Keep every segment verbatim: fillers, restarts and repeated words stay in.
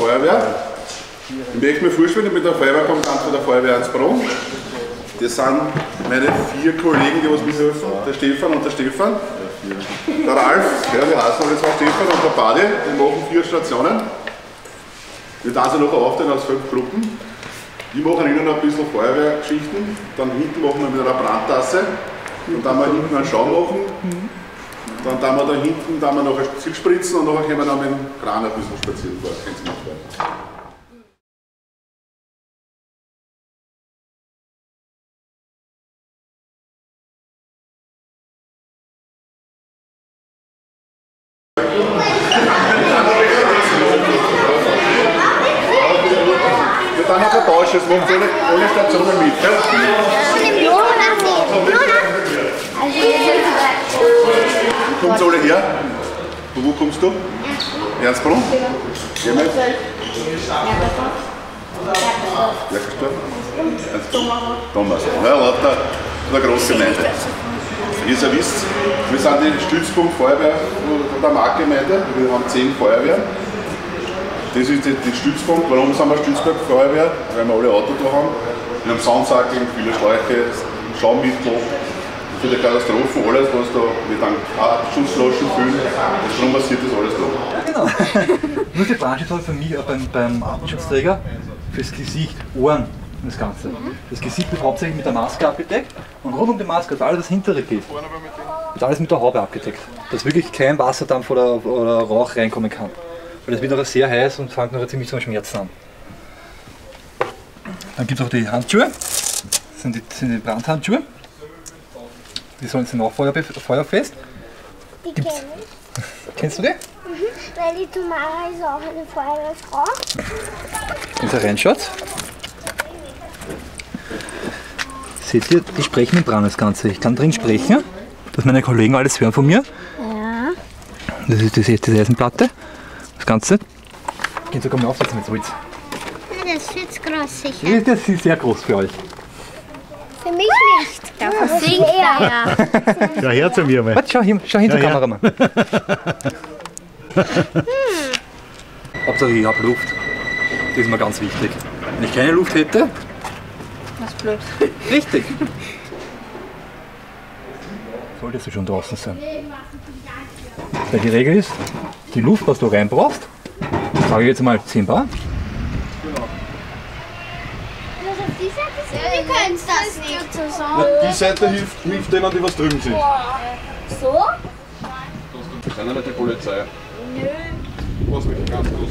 Feuerwehr. Ich möchte mir vorstellen, mit der Feuerwehrkommandant von der Feuerwehr Ansbronn. Das sind meine vier Kollegen, die was mir helfen, der Stefan und der Stefan. Der Ralf, ja, die heißen alle zwei Stefan und der Badi, die machen vier Stationen. Wir teilen sie nachher aufteilen aus fünf Gruppen. Ich mache ihnen ein bisschen Feuerwehrgeschichten, dann hinten machen wir mit einer Brandtasse und dann mal hinten einen Schaum machen. Dann tun wir da hinten dann wir noch ein Ziel spritzen und nachher können wir dann mit dem Kran ein bisschen spazieren fahren. Wir dann noch vertauschen, es macht alle, alle Stationen mit. Gell? Kommt alle her? Von wo kommst du? Ernstbrunn? Gehen wir jetzt? Werkersdorf? Thomas. Ja, lauter eine große Gemeinde. Wie ihr wisst, wir sind die Stützpunkt Feuerwehr von der Marktgemeinde. Wir haben zehn Feuerwehren. Das ist der Stützpunkt. Warum sind wir Stützpunkt Feuerwehr? Weil wir alle Autos da haben. Wir haben Sandsackeln, viele Schläuche, Schaummittel, viele Katastrophen, alles was da mit einem Schutzflaschen füllen. Darum passiert das alles da. Ja, genau. Nur die Branche hat für mich auch beim, beim Atemschutzträger fürs Gesicht, Ohren und das Ganze. Das Gesicht wird hauptsächlich mit der Maske abgedeckt und rund um die Maske, dass alles das hintere geht, wird alles mit der Haube abgedeckt. Dass wirklich kein Wasserdampf oder, oder Rauch reinkommen kann. Weil das wird nachher sehr heiß und fängt nachher ziemlich zum Schmerzen an. Dann gibt es auch die Handschuhe, das sind die, das sind die Brandhandschuhe. Die sollen sind auch feuerfest. Die kenne ich. Kennst du die? Mhm, weil die Tamara ist auch eine Feuerwehrfrau. Wenn ihr reinschaut, seht ihr die Sprechmembran das Ganze. Ich kann drin sprechen, dass meine Kollegen alles hören von mir. Ja. Das ist die erste Eisenplatte. Das Ganze. Geht sogar mal aufsetzen mit Holz. Ja, das ist jetzt groß sicher. Das ist sehr groß für euch. Für mich nicht. Da versinkt er ja. Ja, her zu mir mal. Warte, schau hin, schau hin zur Ja, Kamera mal. Hm. Hauptsache ich habe Luft. Das ist mir ganz wichtig. Wenn ich keine Luft hätte, Das ist blöd. richtig. Solltest du schon draußen sein. Weil die Regel ist, die Luft, was du reinbrauchst, sage ich jetzt mal zehn Bar. Wir können das nicht zusammen. Die Seite hilft, hilft denen, die was drüben sind. So? Das ist nicht die Polizei. Nö. Was mich ganz groß.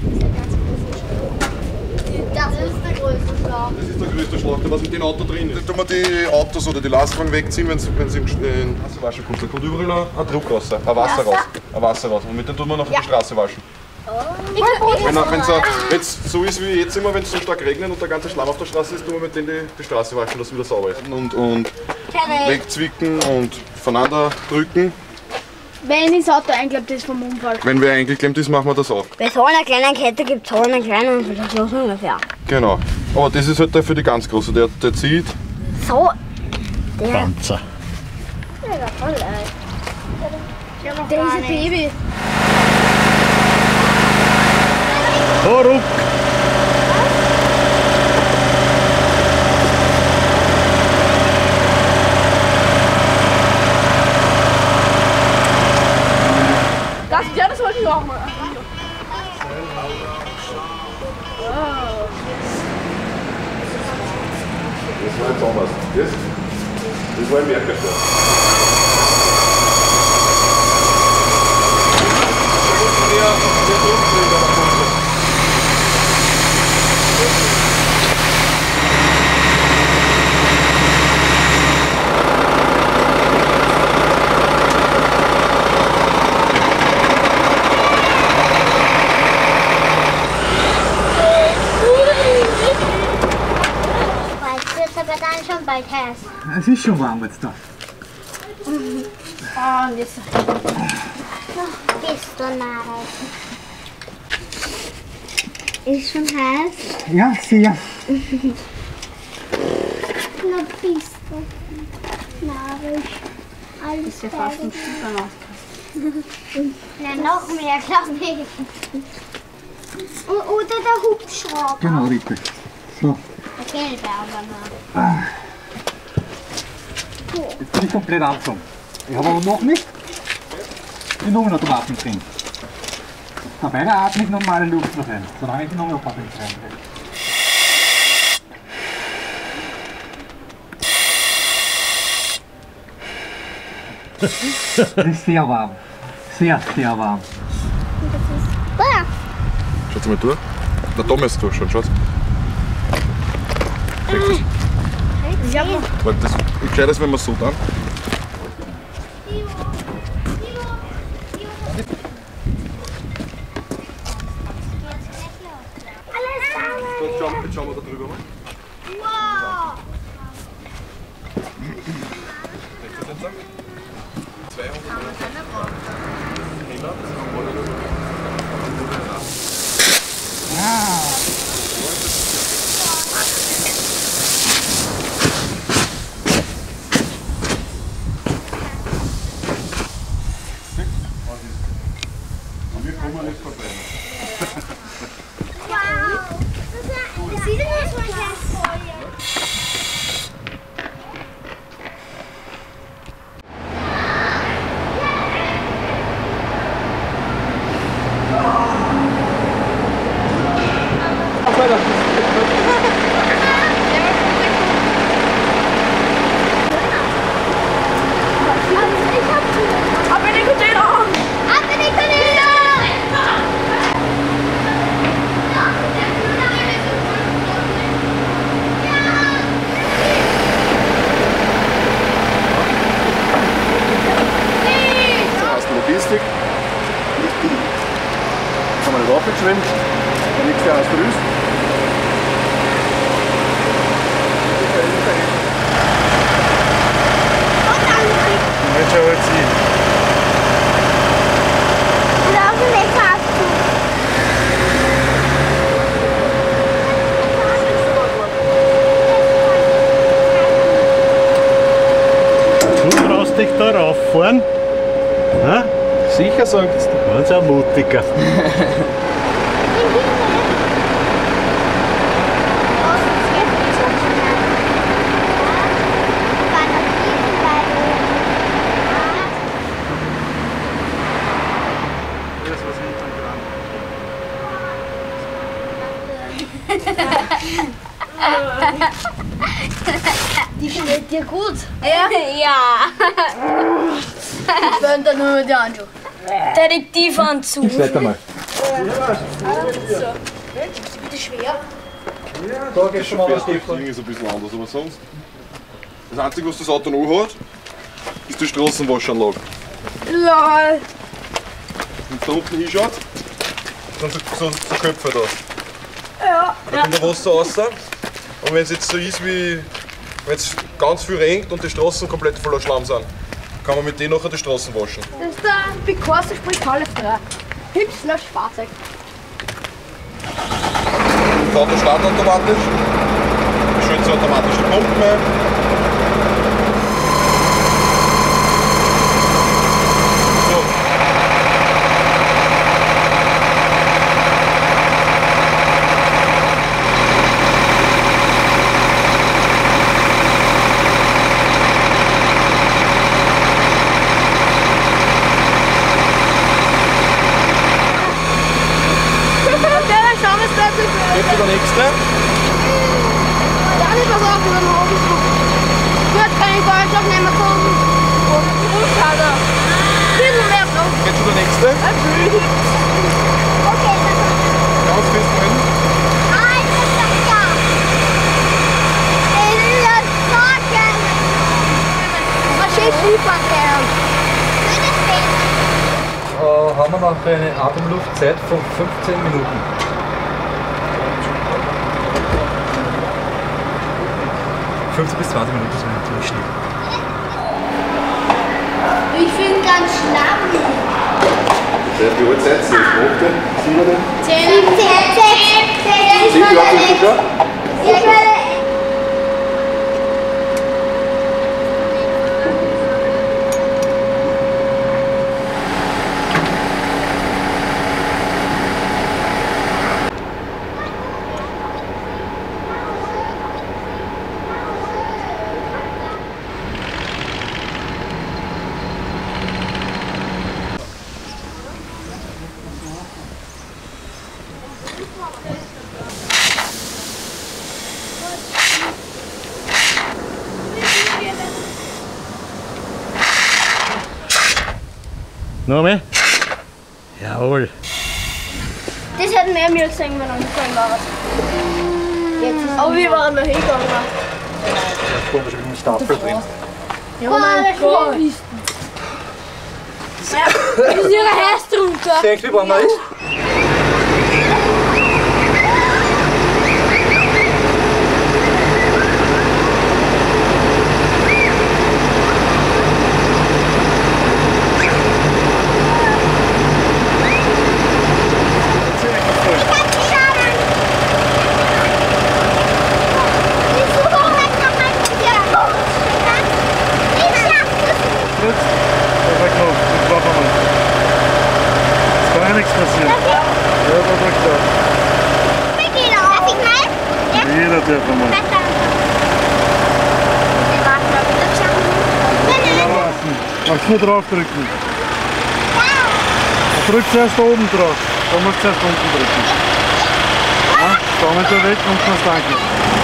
Das ist der größte Schlag. Das ist der größte Schlag, der was mit dem Auto drin ist. Da tun wir die Autos oder die Lastwagen wegziehen, wenn sie im Wasserwaschen kommt. Da kommt überall ein Druck raus, ein Wasser raus. Ein Wasser raus. Und mit dem tun wir noch die Straße waschen. Wenn es so ist wie jetzt immer, wenn es so stark regnet und der ganze Schlamm auf der Straße ist, tun wir mit denen die, die Straße waschen, dass es wieder sauber ist. Und, und wegzwicken und voneinander drücken. Wenn das Auto eingeklemmt ist vom Unfall. Wenn wer eingeklemmt ist, machen wir das auch. Bei so einer kleinen Kette gibt es so einen kleinen und das ist so ungefähr. Genau. Aber das ist halt der für die ganz große, der, der zieht. So. Der. Panzer. Der war voll leicht. Der ist ein Baby. Oh, ruck! Das, ja, das wollte ich auch mal. Das war ein Thomas. Das, das war ein Werkersdorf. Jetzt aber dann schon bald heiß. Es ist schon warm jetzt da. Ah, und jetzt. Bist du nah. Ist schon heiß? Ja, sehr. Na bist du narrisch. Alles Ist ja fast ein Stück aus. Na noch mehr, glaub ich. Oder der Hubschrauber. Genau, richtig. So, Der gelbe aber noch. jetzt bin ich komplett angezogen. Ich habe aber noch nicht die Lungenautomaten drin. Dabei atme ich normale Luft noch ein, solange ich die Lungenautomaten nicht reinbringe. Es ist sehr warm. Sehr, sehr warm. Ah, Schaut mal durch. Der Tom ist durch schon, schaut. Ich hab noch. Warte, das ist gescheit, als wenn wir es so tun. Jetzt schauen, jetzt schauen wir da drüber mal. wow. Wir kommen nicht vorbei. Wow. Das sieht immer so ein kleines Feuer. Ab in den Container! Ab in die Kanäle! Das heißt Logistik. Jetzt haben wir nicht aufgeschwemmt. Der nächste heißt Rüst. Jetzt schau jetzt hin. Und auf den Weg hast du. Du traust dich da rauffahren? Ha? Sicher, sagst du. Ganz ein Mutiger. Die steht dir gut. Ja. Ja. Ich bin da nur mit dir anschauen. Detektivanzug. Gib's weiter mal. Bitte schwer. Da geht schon mal was tief. Das Ding ist ein bisschen anders, aber sonst. Das Einzige, was das Auto noch hat, ist die Straßenwaschanlage. Lol. Wenn du da unten hinschaut, sind so, so, so Köpfe da. Ja. Da kommt der Wasser raus. Und wenn es jetzt so ist, wie wenn es ganz viel regnet und die Straßen komplett voller Schlamm sind, kann man mit denen nachher die Straßen waschen. Das ist der Picasso spricht Halle drei. Hübsch Fahrzeug. Das Auto startet automatisch. Schön so automatisch die Pumpen ein. So. Jetzt der nächste. Ja, nicht was auf über den Hof. Jetzt kann ich bald noch nicht mehr kommen. Und die Rückschade. Bisschen mehr noch. Jetzt schon der nächste. Okay, Ganz fest drin. Äh, haben wir noch eine Atemluftzeit von fünfzehn Minuten. fünfzehn bis zwanzig Minuten sind wir im Schnitt. Ich finde ganz schlammig. Der hat die Uhrzeit, zwölf, acht, sieben. Zehn, zehn, zehn, zehn. Sieben Jahre bist du schon? Ich werde Noch mehr? Jawohl. Das hätten wir mir gesehen, wenn er mitgegangen war. Aber wir waren noch hingegangen. Da vorne schon ein Stapel drin. Ja, mein Gott. Das ist ihre Heiß drunter. Denkst du, wie warm er ist? Nichts passiert. Ja, da drückt er. Darf ich mal? Jeder darf einmal. Magst du nur drauf drücken? Drück zuerst oben drauf. Da musst du zuerst unten drücken. Ja, Daumen da weg und kannst danken.